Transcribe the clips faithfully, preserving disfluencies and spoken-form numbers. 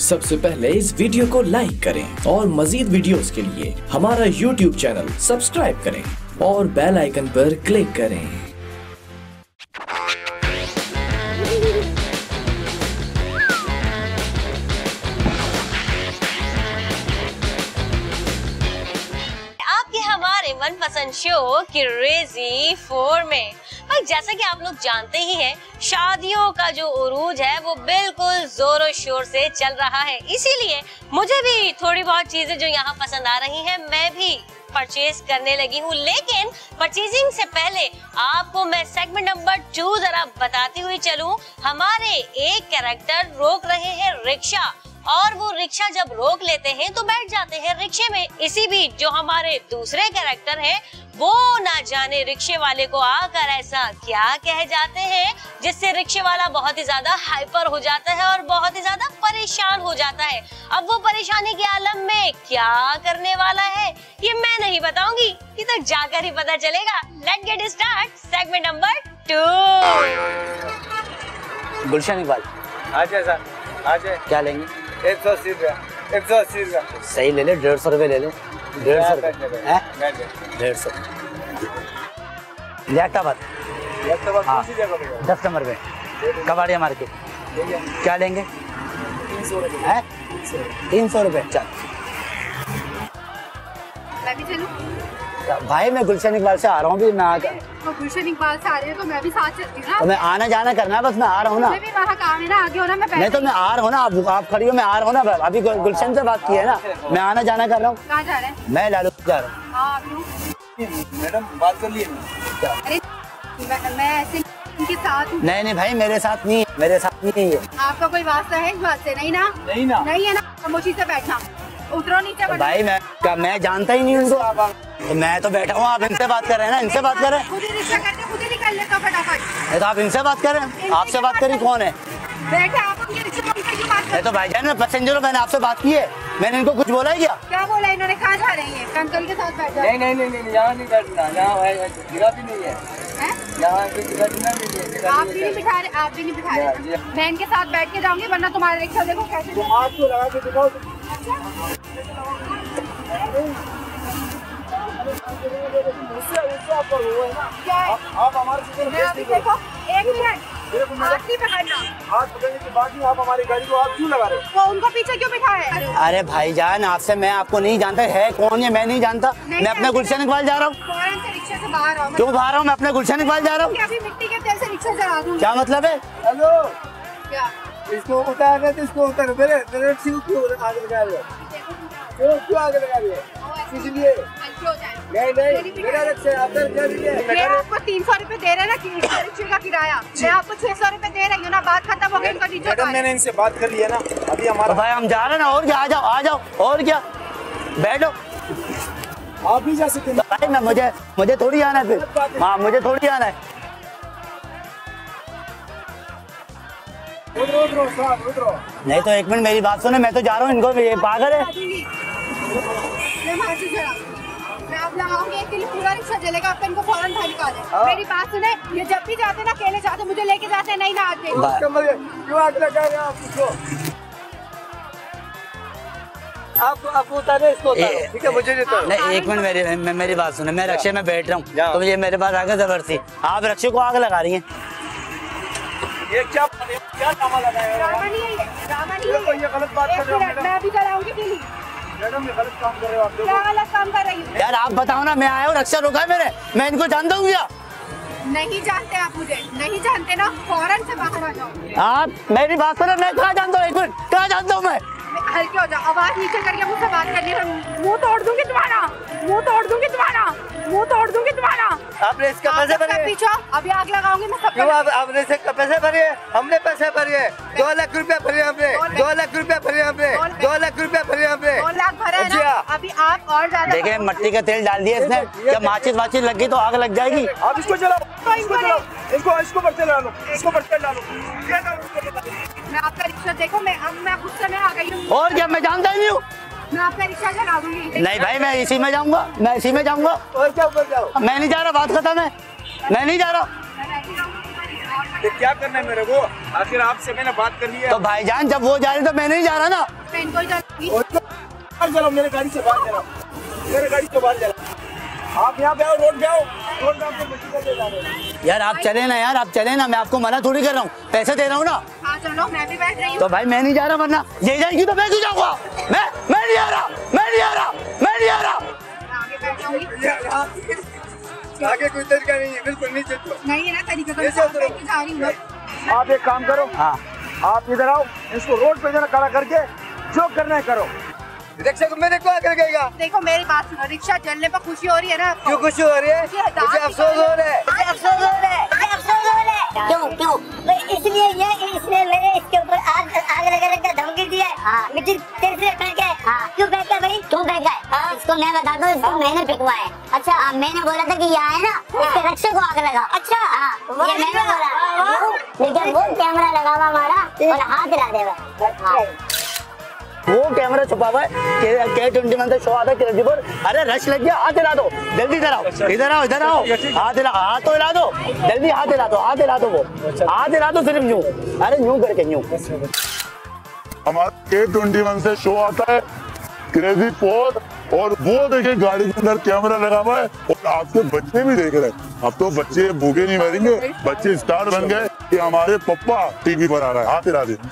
सबसे पहले इस वीडियो को लाइक करें और मजीद वीडियोस के लिए हमारा यूट्यूब चैनल सब्सक्राइब करें और बेल आइकन पर क्लिक करें। आपके हमारे मनपसंद शो क्रेजी फोर में और जैसा कि आप लोग जानते ही हैं, शादियों का जो उरूज है वो बिल्कुल जोरों शोर से चल रहा है। इसीलिए मुझे भी थोड़ी बहुत चीजें जो यहाँ पसंद आ रही हैं मैं भी परचेज करने लगी हूँ। लेकिन परचेजिंग से पहले आपको मैं सेगमेंट नंबर टू जरा बताती हुई चलूं। हमारे एक कैरेक्टर रोक रहे हैं रिक्शा और वो रिक्शा जब रोक लेते हैं तो बैठ जाते हैं रिक्शे में। इसी बीच जो हमारे दूसरे कैरेक्टर हैं वो ना जाने रिक्शे वाले को आकर ऐसा क्या कह जाते हैं जिससे रिक्शे वाला बहुत ही ज्यादा हाइपर हो जाता है और बहुत ही ज्यादा परेशान हो जाता है। अब वो परेशानी के आलम में क्या करने वाला है ये मैं नहीं बताऊंगी, ये तो जाकर ही पता चलेगा। Let's get start segment number two. Gulshan Iqbal आ जाए सर, आ जाए। क्या लेंगे? एक सौ अस्सी रुपया, एक सौ अस्सी रुपया। सही ले ले, डेढ़ सौ रुपये ले ले। डेढ़ सौ रुपये डेढ़ सौ जैक्टाबाद हाँ दस नंबर पे कबाड़िया मार्केट। क्या लेंगे? तीन सौ है तीन सौ रुपये। चल मैं भी चलूं? भाई मैं गुलशन इकबाल से आ रहा हूँ भी। मैं तो गुलशन इकबाल से आ रहे हैं तो मैं भी साथ चलती हूँ ना। तो मैं आना जाना करना है, बस मैं आ रहा हूँ ना। भी वहाँ काम है ना, आगे हो ना। मैं नहीं तो मैं आ रहा हूँ ना, आप आप खड़ी हो, मैं आ रहा हूँ ना। अभी गुलशन से बात की है ना, मैं आना जाना कर रहा हूँ। कहाँ जा रहे हैं? मैं लालू जा रहा हूँ। मैडम बात कर लिए। अरे मैं ऐसे इनके साथ हूँ। नहीं नहीं भाई मेरे साथ नहीं, मेरे साथ नहीं है। आपका कोई वास्ता है इस बात से? नहीं ना, नहीं ना, नहीं है ना। खामोशी से बैठना, उतरो नीचे। भाई मैं क्या मैं जानता ही नहीं उनको। तो मैं तो बैठा हूँ, आप इनसे बात कर रहे हैं ना, इनसे बात कर रहे हैं। खुद ही रिक्शा करके खुद ही निकल लेता फटाफट। तो आप इनसे बात कर रहे हैं, आपसे बात करी कौन है? बैठे आप उनके रिक्शे में उनसे क्यों बात कर रहे हैं? तो भाईजान मैं पैसेंजर हूँ, मैंने आपसे बात की है। मैंने इनको कुछ बोला है क्या? क्या बोला इन्होंने? कहाँ जा रही है? अंकल के साथ बैठ जाओ। नहीं नहीं नहीं नहीं, यहाँ नहीं बैठना, यहाँ जगह भी नहीं है, यहाँ की जगह नहीं है। आप भी नहीं बिठा रहे, आप भी नहीं बिठा रहे। मैं इनके साथ बैठ के जाऊंगी, वरना तुम्हारा रिक्शा देखो कैसे। आपको लगा के दिखाओ। क्या है? आप हमारे देखो एक मिनट, हाथ नहीं पकड़ना। हाथ पकड़ने के बाद ही आप हमारी गाड़ी को आप क्यों लगा रहे हो? वो उनको पीछे क्यों बिठाए? अरे भाईजान आपसे मैं आपको नहीं जानता है कौन है, मैं नहीं जानता। मैं अपने गुलशन इकबाल जा रहा हूँ। फौरन से रिक्शा से बाहर आओ। क्यों बाहर हूँ? मैं अपने गुलशन इकबाल जा रहा हूँ। अभी मिट्टी के तेल से रिक्शा चला दूंगी। क्या मतलब है? हेलो, क्या इसको उतार रहे थे, इसको उतार मेरे मेरे क्यों क्यों आगे लगा रहे हो? क्यों क्यों आगे लगा रहे हो? इसलिए नहीं नहीं मेरा रिक्शा अंदर कर दिए। मैं आपको तीन सौ रूपए दे रहे ना रिक्शे का किराया, मैं आपको छह सौ रूपए दे रही हूँ ना। बात खत्म हो गई, इनका नीचे मैडम मैंने इनसे बात कर लिया ना अभी हमारा। भाई हम जा रहे हैं ना, और क्या, आ जाओ आ जाओ, और क्या, बैठो। आप भी जा सकते हैं भाई मैं मुझे मुझे थोड़ी आना है फिर। हाँ मुझे थोड़ी आना है। उधरो उधरो साहब उधरो। नहीं तो एक मिनट मेरी बात सुने, मैं तो जा रहा हूँ। इनको ये पागल है। मैं वहाँ से चला, मैं आप लगाऊंगी एक के लिए पूरा रिक्शा चलेगा। आप इनको फौरन बाहर निकाल दें। मेरी बात सुने, ये जब भी जाते ना अकेले जाते, मुझे लेके जाते नहीं ना आते। क्यों आगे लगा रहे हो आप इसको? आप आप उतारे इसको उतारो, ठीक है? मुझे नहीं उतारो। नहीं एक मिनट मेरी मे, मेरी बात सुने, मैं रक्षे में बैठ रहा हूँ तो ये मेरे पास आगे जबरदस्ती आप रक्षे को आग लगा रही हैं। ये क्या क्या ड्रामा लगाया है? ड्रामा नहीं है ये, ड्रामा नहीं है ये ये गलत बात कर रहे हो मैडम। मैं अभी चलाऊंगी दिल्ली। मैडम ये गलत काम कर रहे हो आप। क्या गलत काम कर रही हूँ? यार आप बताओ ना, मैं आया हूँ, रक्षा रोका है मैंने, मैं इनको जानता हूँ क्या? नहीं जानते आप मुझे, नहीं जानते ना, फौरन से बाहर आ जाओ। आप मेरी बात सुनो, मैं कहाँ जानता हूँ? एक मिनट, कहाँ जानता हूँ मैं? हल्के हो जाओ, आवाज नीचे करके मुझसे बात करनी है। मुंह तोड़ दूंगी तुम्हारा, मुंह तोड़ दूंगी तुम्हारा, मुंह तोड़ दूंगी तुम्हारा। आपने इसका पैसे भरे? पीछे अभी आग लगाऊंगी मैं सब। क्यों आप आपने इसके पैसे भरे? हमने पैसे भरे, दो लाख रुपया भरे हमने, दो लाख रुपया भरे हमने, दो लाख रुपया भरे हमने। दो लाख भरा है ना? अभी आप और ज्यादा देखे मट्टी का तेल डाल दिया इसने, क्या माचिस वाचिस लग गई तो आग लग जाएगी। आप इसको चलाओ, इसको चलाओ, इसको इसको पर चला लो, इसको पर चला लो। मैं आपका रिक्शा देखो, मैं अब मैं गुस्से में आ गई हूँ। और क्या, मैं जानता ही नहीं हूँ। मैं आपका रिक्शा चला दूंगी। नहीं भाई मैं इसी में जाऊंगा, मैं इसी में जाऊंगा। और क्या ऊपर जाओ? मैं नहीं जा रहा, बात खत्म है, मैं नहीं जा रहा। ये क्या करना है मेरे को? आखिर आपसे मैंने बात कर ली है। तो भाईजान जब वो जा रहे तो मैं नहीं जा रहा ना। चलो मेरे गाड़ी से बाहर चलो, मेरे गाड़ी से बाहर चलो। आप यहाँ पे आओ, रोड पे आओ, रोड पे आपको मछली कर जा रहे हैं। यार आप चले ना, यार आप चले ना, मैं आपको मना थोड़ी कर रहा हूँ, पैसे दे रहा हूँ ना। हाँ चलो, मैं भी बैठ रही हूँ। तो भाई मैं नहीं जा रहा, वरना ये जाएगी तो मैं क्यों जाऊँगा? मैं मैं नहीं आ रहा, मैं नहीं आ रहा, मैं नहीं आ रहा। आगे बैठ जाऊंगी। आगे कोई तरीका नहीं है, बिल्कुल नीचे तो नहीं है ना तरीका, तो मैं जा रही हूँ। आप एक काम करो, हाँ आप इधर आओ, इसको रोड पे जरा खड़ा करके जो करना है करो। रिक्शा को मेरे को आकर गएगा। देखो मेरी बात सुनो, रिक्शा चलने पर खुशी हो रही है ना? क्यों खुशी हो रही है? मुझे अफसोस हो रहा है। मुझे अफसोस हो रहा है, मुझे अफसोस हो रहा है। क्यों क्यों? तो इसलिए ये इसने मेरे इसके ऊपर आग आग लगाने का धमकी दिया है। हाँ। मिट्टी तेरे से फेंक है। हाँ। क्यों फेंका भाई? क्यों फेंका है? हाँ। इसको मैं बता दूं, इसको मैंने फेंकवा है। अच्छा आ, मैंने बोला था कि यहाँ है ना, इसके रिक्शे को आग लगा। अच्छा हाँ, ये मैंने बोला, लेकिन वो कैमरा लगा हुआ हमारा और हाथ हिला देगा। वो कैमरा छुपा हुआ है, के ट्वेंटी वन से शो आता है क्रेजी पर। अरे रश लग गया, हाथ हिला दो जल्दी, इधर आओ, इधर आओ, इधर आओ, हाथ हिला, हाथ तो हिला दो जल्दी, हाथ हिला दो, हाथ हिला दो, वो हाथ हिला दो सिर्फ यूं, अरे यूं करके यूं। हमारा के ट्वेंटी वन से शो आता है क्रेजी फोर, और वो देखिए गाड़ी के अंदर कैमरा लगा हुआ है और आपके बच्चे भी देख रहे हैं। अब तो बच्चे भूखे नहीं मरेंगे, बच्चे स्टार बन गए कि हमारे पप्पा टीवी पर आ रहा है। हाथ हिला दे।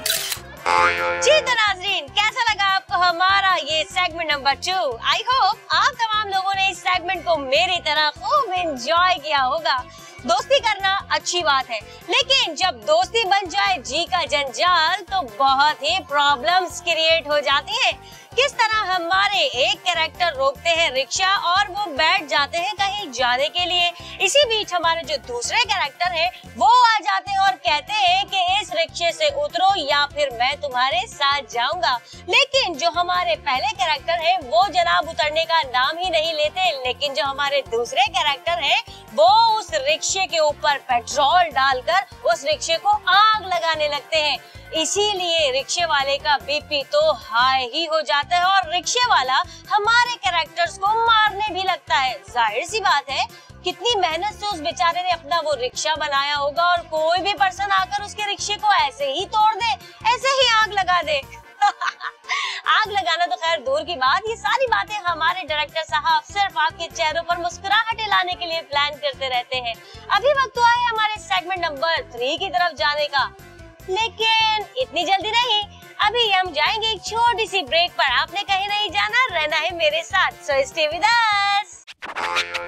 जी तो नाज़रीन, कैसा लगा आपको हमारा ये segment number two? I hope आप तमाम लोगों ने इस सेगमेंट को मेरी तरह खूब एंजॉय किया होगा। दोस्ती करना अच्छी बात है, लेकिन जब दोस्ती बन जाए जी का जंजाल तो बहुत ही प्रॉब्लम्स क्रिएट हो जाती हैं। किस तरह हमारे एक कैरेक्टर रोकते हैं रिक्शा और वो बैठ जाते हैं कहीं जाने के लिए। इसी बीच हमारे जो दूसरे कैरेक्टर हैं वो आ जाते हैं और कहते हैं कि इस रिक्शे से उतरो या फिर मैं तुम्हारे साथ जाऊंगा। लेकिन जो हमारे पहले कैरेक्टर है वो जनाब उतरने का नाम ही नहीं लेते, लेकिन जो हमारे दूसरे कैरेक्टर है वो उस रिक्शे के ऊपर पेट्रोल डालकर उस रिक्शे को आग लगाने लगते हैं। इसीलिए रिक्शे वाले का बीपी तो हाई ही हो जाता है और रिक्शे वाला हमारे कैरेक्टर्स को मारने भी लगता है। जाहिर सी बात है, कितनी मेहनत से उस बेचारे ने अपना वो रिक्शा बनाया होगा और कोई भी पर्सन आकर उसके रिक्शे को ऐसे ही तोड़ दे, ऐसे ही आग लगा दे। आग लगाना तो खैर दूर की बात, ये सारी बातें हमारे डायरेक्टर साहब सिर्फ आपके चेहरों पर मुस्कुराहटें लाने के लिए प्लान करते रहते हैं। अभी वक्त तो आया हमारे सेगमेंट नंबर थ्री की तरफ जाने का, लेकिन इतनी जल्दी नहीं। अभी हम जाएंगे एक छोटी सी ब्रेक पर। आपने कहीं नहीं जाना, रहना है मेरे साथ, सो स्टे विद अस।